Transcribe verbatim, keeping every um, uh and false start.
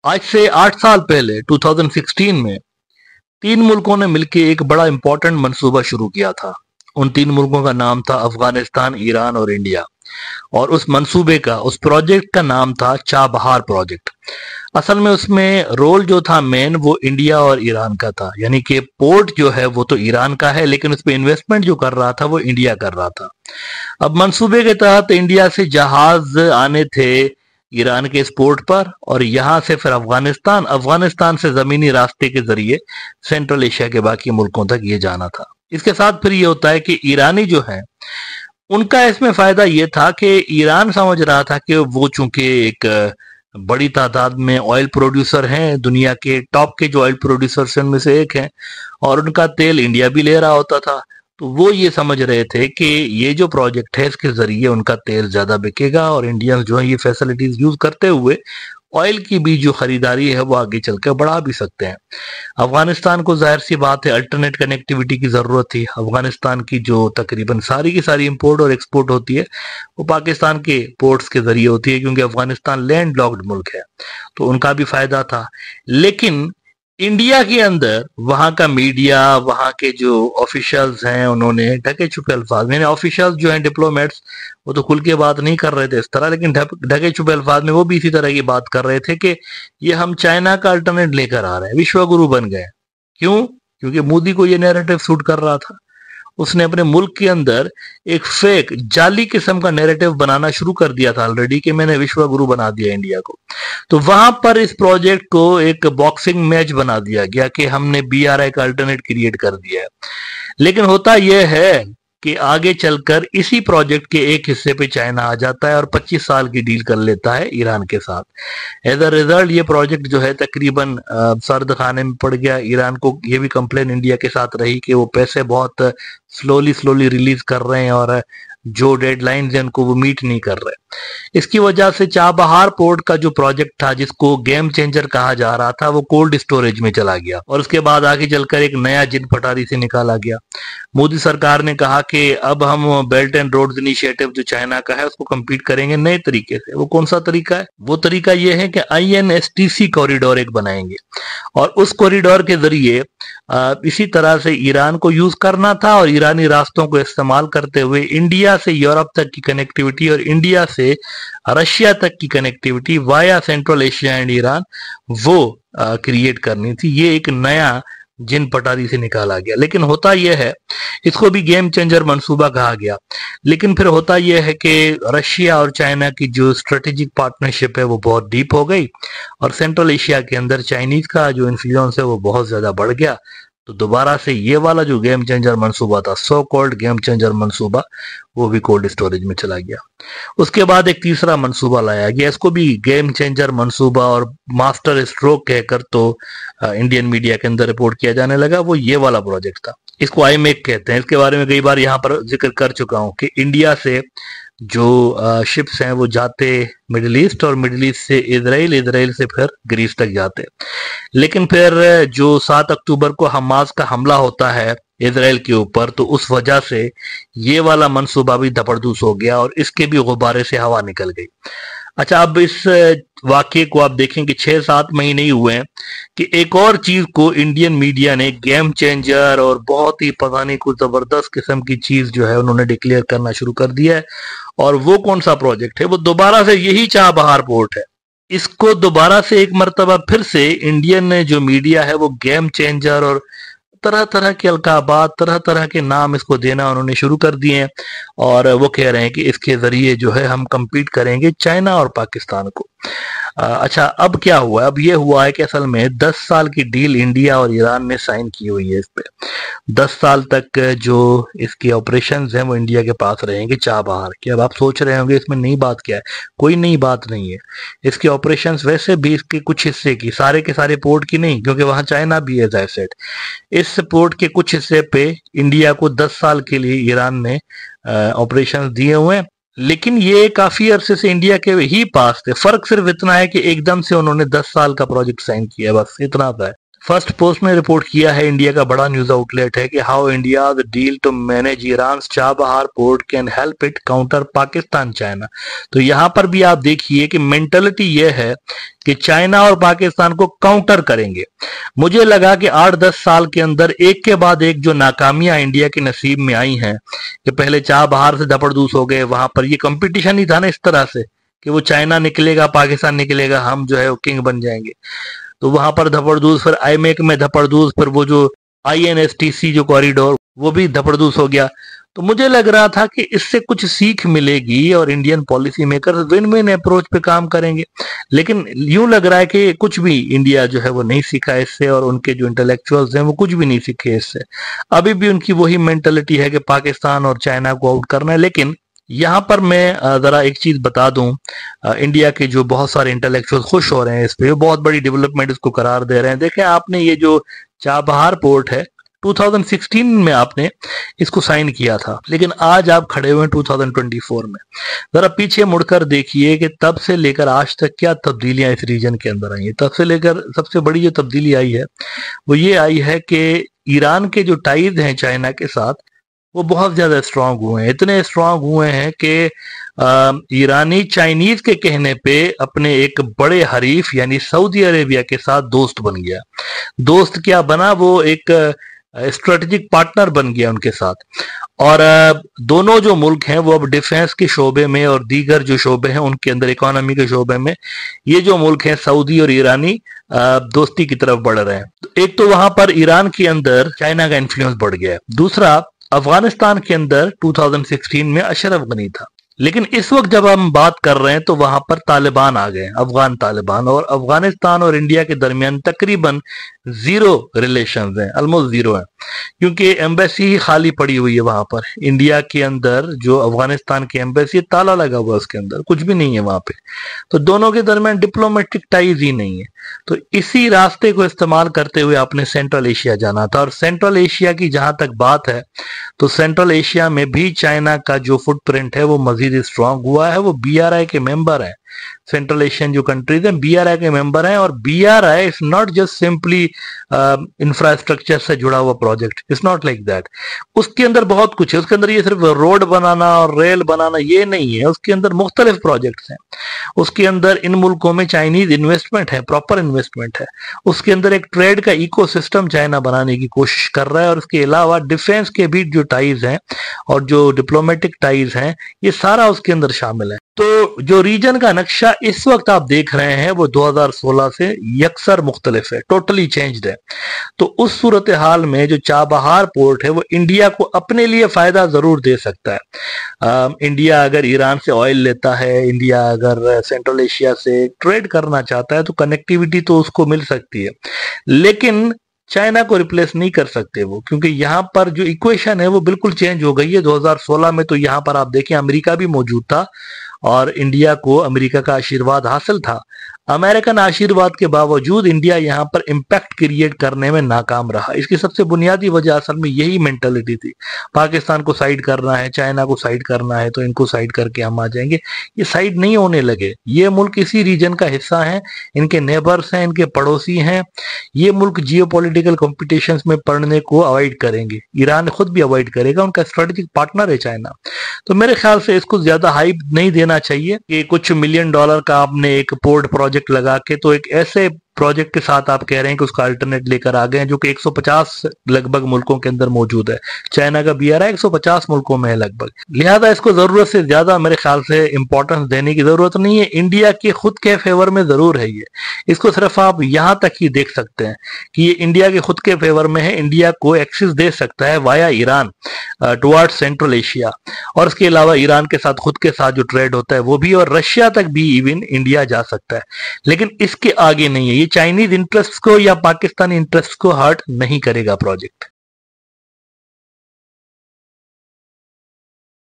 आज से आठ साल पहले दो हज़ार सोलह में तीन मुल्कों ने मिलकर एक बड़ा इंपॉर्टेंट मंसूबा शुरू किया था। उन तीन मुल्कों का नाम था अफगानिस्तान, ईरान और इंडिया। और उस मंसूबे का, उस प्रोजेक्ट का नाम था चाबहार प्रोजेक्ट। असल में उसमें रोल जो था मेन वो इंडिया और ईरान का था, यानी कि पोर्ट जो है वो तो ईरान का है, लेकिन उस पर इन्वेस्टमेंट जो कर रहा था वो इंडिया कर रहा था। अब मंसूबे के तहत इंडिया से जहाज आने थे ईरान के इस पोर्ट पर, और यहां से फिर अफगानिस्तान, अफगानिस्तान से जमीनी रास्ते के जरिए सेंट्रल एशिया के बाकी मुल्कों तक ये जाना था। इसके साथ फिर ये होता है कि ईरानी जो है उनका इसमें फायदा ये था कि ईरान समझ रहा था कि वो चूंकि एक बड़ी तादाद में ऑयल प्रोड्यूसर हैं, दुनिया के टॉप के जो ऑयल प्रोड्यूसर्स उनमें से एक हैं, और उनका तेल इंडिया भी ले रहा होता था, तो वो ये समझ रहे थे कि ये जो प्रोजेक्ट है इसके जरिए उनका तेल ज्यादा बिकेगा और इंडियंस जो है ये फैसिलिटीज यूज करते हुए ऑयल की भी जो खरीदारी है वो आगे चलकर बढ़ा भी सकते हैं। अफगानिस्तान को जाहिर सी बात है अल्टरनेट कनेक्टिविटी की जरूरत थी। अफगानिस्तान की जो तकरीबन सारी की सारी इंपोर्ट और एक्सपोर्ट होती है वो पाकिस्तान के पोर्ट्स के जरिए होती है, क्योंकि अफगानिस्तान लैंड लॉक्ड मुल्क है, तो उनका भी फायदा था। लेकिन इंडिया के अंदर वहां का मीडिया, वहां के जो ऑफिशियल्स हैं, उन्होंने ढके छुपे अल्फाज में, ऑफिशियल्स जो हैं डिप्लोमेट्स, वो तो खुल के बात नहीं कर रहे थे इस तरह, लेकिन ढके छुपे अल्फाज में वो भी इसी तरह की बात कर रहे थे कि ये हम चाइना का अल्टरनेट लेकर आ रहे हैं, विश्व गुरु बन गए। क्यों? क्योंकि मोदी को ये नैरेटिव सूट कर रहा था। उसने अपने मुल्क के अंदर एक फेक जाली किस्म का नैरेटिव बनाना शुरू कर दिया था ऑलरेडी कि मैंने विश्व गुरु बना दिया इंडिया को। तो वहां पर इस प्रोजेक्ट को एक बॉक्सिंग मैच बना दिया गया कि हमने बी आर आई का अल्टरनेट क्रिएट कर दिया है। लेकिन होता यह है कि आगे चलकर इसी प्रोजेक्ट के एक हिस्से पे चाइना आ जाता है और पच्चीस साल की डील कर लेता है ईरान के साथ। एज अ रिजल्ट ये प्रोजेक्ट जो है तकरीबन सर्द खाने में पड़ गया। ईरान को ये भी कंप्लेन इंडिया के साथ रही कि वो पैसे बहुत स्लोली स्लोली रिलीज कर रहे हैं और जो डेडलाइन है उनको वो मीट नहीं कर रहे। इसकी वजह से चाबहार पोर्ट का जो प्रोजेक्ट था, जिसको गेम चेंजर कहा जा रहा था, वो कोल्ड स्टोरेज में चला गया और उसके बाद आगे चलकर एक नया जिन पटारी से निकाला गया। मोदी सरकार ने कहा कि अब हम बेल्ट एंड रोड्स इनिशिएटिव जो चाइना का है उसको कंपीट करेंगे नए तरीके से। वो कौन सा तरीका है? वो तरीका ये है कि I N S T C corridor एक बनाएंगे और उस कॉरिडोर के जरिए इसी तरह से ईरान को यूज करना था और ईरानी रास्तों को इस्तेमाल करते हुए इंडिया से यूरोप तक की कनेक्टिविटी और इंडिया से रशिया तक की connectivity via Central Asia and Iran वो क्रिएट करनी थी। ये एक नया जिन पटारी से निकाला गया। लेकिन होता यह है, इसको भी गेम चेंजर मंसूबा कहा गया, लेकिन फिर होता यह है कि रशिया और चाइना की जो स्ट्रेटेजिक पार्टनरशिप है वो बहुत डीप हो गई और सेंट्रल एशिया के अंदर चाइनीज का जो इन्फ्लुएंस है वो बहुत ज्यादा बढ़ गया। तो दोबारा से ये वाला जो गेम चेंजर मंसूबा था, सो कॉल्ड गेम चेंजर मंसूबा, वो भी कोल्ड स्टोरेज में चला गया। उसके बाद एक तीसरा मंसूबा लाया गया, इसको भी गेम चेंजर मंसूबा और मास्टर स्ट्रोक कहकर तो इंडियन मीडिया के अंदर रिपोर्ट किया जाने लगा। वो ये वाला प्रोजेक्ट था, इसको आई मेक कहते हैं। इसके बारे में कई बार यहाँ पर जिक्र कर चुका हूँ कि इंडिया से जो शिप्स हैं वो जाते मिडिल ईस्ट और मिडिल ईस्ट से इजराइल, इजराइल से फिर ग्रीस तक जाते। लेकिन फिर जो सात अक्टूबर को हमास का हमला होता है इजराइल के ऊपर, तो उस वजह से ये वाला मंसूबा भी धपड़धूस हो गया और इसके भी गुब्बारे से हवा निकल गई। अच्छा, अब इस वाक्य को आप देखें कि छह सात महीने ही हुए हैं कि एक और चीज को इंडियन मीडिया ने गेम चेंजर और बहुत ही पता नहीं कुछ जबरदस्त किस्म की चीज जो है उन्होंने डिक्लेयर करना शुरू कर दिया है। और वो कौन सा प्रोजेक्ट है? वो दोबारा से यही चाबहार पोर्ट है। इसको दोबारा से एक मर्तबा फिर से इंडियन जो मीडिया है वो गेम चेंजर और तरह तरह के अलकाबात, तरह तरह के नाम इसको देना उन्होंने शुरू कर दिए हैं और वो कह रहे हैं कि इसके जरिए जो है हम compete करेंगे चाइना और पाकिस्तान को। अच्छा, अब क्या हुआ? अब ये हुआ है कि असल में दस साल की डील इंडिया और ईरान ने साइन की हुई है। इस पे दस साल तक जो इसके ऑपरेशंस हैं वो इंडिया के पास रहेंगे चाबहार के। अब आप सोच रहे होंगे इसमें नई बात क्या है? कोई नई बात नहीं है। इसके ऑपरेशंस वैसे भी इसके कुछ हिस्से की, सारे के सारे पोर्ट की नहीं, क्योंकि वहां चाइना भी है। एज सेट, इस पोर्ट के कुछ हिस्से पे इंडिया को दस साल के लिए ईरान ने ऑपरेशंस दिए हुए हैं, लेकिन ये काफी अरसे से इंडिया के ही पास थे। फर्क सिर्फ इतना है कि एकदम से उन्होंने दस साल का प्रोजेक्ट साइन किया, बस इतना था। फर्स्ट पोस्ट ने रिपोर्ट किया है, इंडिया का बड़ा न्यूज आउटलेट है, कि how India the deal to manage Iran Chabahar port can help it counter Pakistan China. तो यहां पर भी आप देखिए कि मेंटलिटी यह है कि चाइना और पाकिस्तान को काउंटर करेंगे। मुझे लगा कि आठ दस साल के अंदर एक के बाद एक जो नाकामियां इंडिया के नसीब में आई हैं, कि पहले चाबहार से धपड़धूस हो गए, वहां पर ये कंपटीशन ही था ना इस तरह से कि वो चाइना निकलेगा, पाकिस्तान निकलेगा, हम जो है वो किंग बन जाएंगे। तो वहां पर धपड़धूस, फिर आईमेक में धपड़धूस, फिर वो जो आईएनएसटीसी जो कॉरिडोर वो भी धपड़धूस हो गया। तो मुझे लग रहा था कि इससे कुछ सीख मिलेगी और Indian policy maker win win approach पे काम करेंगे, लेकिन यूं लग रहा है कि कुछ भी इंडिया जो है वो नहीं सीखा इससे, और उनके जो इंटेलेक्चुअल्स हैं वो कुछ भी नहीं सीखे इससे। अभी भी उनकी वही मेंटेलिटी है कि पाकिस्तान और चाइना को आउट करना है। लेकिन यहाँ पर मैं जरा एक चीज बता दूं, इंडिया के जो बहुत सारे इंटेलेक्चुअल खुश हो रहे हैं इस पे, बहुत बड़ी डेवलपमेंट इसको करार दे रहे हैं। देखें, आपने ये जो चाबहार पोर्ट है दो हज़ार सोलह में आपने इसको साइन किया था, लेकिन आज आप खड़े हुए हैं दो हज़ार चौबीस में। जरा पीछे मुड़कर देखिए कि तब से लेकर आज तक क्या तब्दीलियां इस रीजन के अंदर आई है। तब से लेकर सबसे बड़ी जो तब्दीली आई है वो ये आई है कि ईरान के जो टाइज हैं चाइना के साथ वो बहुत ज्यादा स्ट्रांग हुए हैं। इतने स्ट्रांग हुए हैं कि ईरानी चाइनीज के कहने पे अपने एक बड़े हरीफ यानी सऊदी अरेबिया के साथ दोस्त बन गया। दोस्त क्या बना, वो एक स्ट्रेटेजिक पार्टनर बन गया उनके साथ। और दोनों जो मुल्क हैं वो अब डिफेंस के शोबे में और दीगर जो शोबे हैं उनके अंदर, इकोनॉमी के शोबे में, ये जो मुल्क हैं सऊदी और ईरानी दोस्ती की तरफ बढ़ रहे हैं। एक तो वहां पर ईरान के अंदर चाइना का इन्फ्लुएंस बढ़ गया है। दूसरा, अफगानिस्तान के अंदर दो हज़ार सोलह में अशरफ गनी था, लेकिन इस वक्त जब हम बात कर रहे हैं तो वहां पर तालिबान आ गए, अफगान तालिबान, और अफगानिस्तान और इंडिया के दरमियान तकरीबन जीरो रिलेशंस हैं, ऑलमोस्ट जीरो है, क्योंकि एम्बेसी ही खाली पड़ी हुई है वहां पर। इंडिया के अंदर जो अफगानिस्तान की एम्बेसी, ताला लगा हुआ है उसके अंदर, कुछ भी नहीं है वहां पे। तो दोनों के दरमियान डिप्लोमेटिक टाइज ही नहीं है। तो इसी रास्ते को इस्तेमाल करते हुए आपने सेंट्रल एशिया जाना था। और सेंट्रल एशिया की जहां तक बात है तो सेंट्रल एशिया में भी चाइना का जो फुटप्रिंट है वो मजीद स्ट्रांग हुआ है। वो बी आर आई के मेंबर है, सेंट्रल एशियन जो कंट्रीज हैं बी आर आई के मेंबर हैं। और B R I is not just simply infrastructure से जुड़ा हुआ project, it's not like that. उसके अंदर बहुत कुछ है, उसके अंदर ये सिर्फ रोड बनाना और रेल बनाना ये नहीं है, उसके अंदर मुख्तलिफ प्रोजेक्ट्स हैं। उसके अंदर इन मुल्कों में चाइनीज इन्वेस्टमेंट है, प्रॉपर इन्वेस्टमेंट है। उसके अंदर एक ट्रेड का इकोसिस्टम चाइना बनाने की कोशिश कर रहा है। और उसके अलावा डिफेंस के भी जो टाइज हैं और जो डिप्लोमेटिक टाइज हैं, ये सारा उसके अंदर शामिल है। तो जो रीजन का नक्शा इस वक्त आप देख रहे हैं वो दो हज़ार सोलह से यकसर मुख्तलिफ है, टोटली चेंज्ड है। तो उस सूरत हाल में जो चाबहार पोर्ट है वो इंडिया को अपने लिए फायदा जरूर दे सकता है। आ, इंडिया अगर ईरान से ऑयल लेता है, इंडिया अगर सेंट्रल एशिया से ट्रेड करना चाहता है तो कनेक्टिविटी तो उसको मिल सकती है, लेकिन चाइना को रिप्लेस नहीं कर सकते वो, क्योंकि यहाँ पर जो इक्वेशन है वो बिल्कुल चेंज हो गई है। दो हज़ार सोलह में तो यहाँ पर आप देखें अमेरिका भी मौजूद था और इंडिया को अमेरिका का आशीर्वाद हासिल था। अमेरिकन आशीर्वाद के बावजूद इंडिया यहाँ पर इम्पैक्ट क्रिएट करने में नाकाम रहा। इसकी सबसे बुनियादी वजह असल में यही मेंटालिटी थी, पाकिस्तान को साइड करना है, चाइना को साइड करना है, तो इनको साइड करके हम आ जाएंगे। ये साइड नहीं होने लगे। ये मुल्क इसी रीजन का हिस्सा है, इनके नेबर्स हैं, इनके पड़ोसी हैं। ये मुल्क जियोपॉलिटिकल कॉम्पिटिशंस में पड़ने को अवॉइड करेंगे, ईरान खुद भी अवॉइड करेगा, उनका स्ट्रेटेजिक पार्टनर है चाइना। तो मेरे ख्याल से इसको ज्यादा हाइप नहीं देना चाहिए कि कुछ मिलियन डॉलर का आपने एक पोर्ट प्रोजेक्ट लगा के, तो एक ऐसे प्रोजेक्ट के साथ आप कह रहे हैं कि उसका अल्टरनेट लेकर आ गए हैं जो कि एक सौ पचास लगभग मुल्कों के अंदर मौजूद है। चाइना का बी आर आई एक सौ पचास मुल्कों में है लगभग, लिहाजा इसको जरूरत से ज्यादा मेरे ख्याल से इंपॉर्टेंस देने की जरूरत नहीं है। इंडिया के खुद के फेवर में जरूर है ये, इसको सिर्फ आप यहां तक ही देख सकते हैं कि ये इंडिया के खुद के फेवर में है। इंडिया को एक्सेस दे सकता है via Iran toward central Asia, और इसके अलावा ईरान के साथ खुद के साथ जो ट्रेड होता है वो भी, और रशिया तक भी इवन इंडिया जा सकता है, लेकिन इसके आगे नहीं है। चाइनीज इंटरेस्ट को या पाकिस्तानी इंटरेस्ट को हर्ट नहीं करेगा प्रोजेक्ट।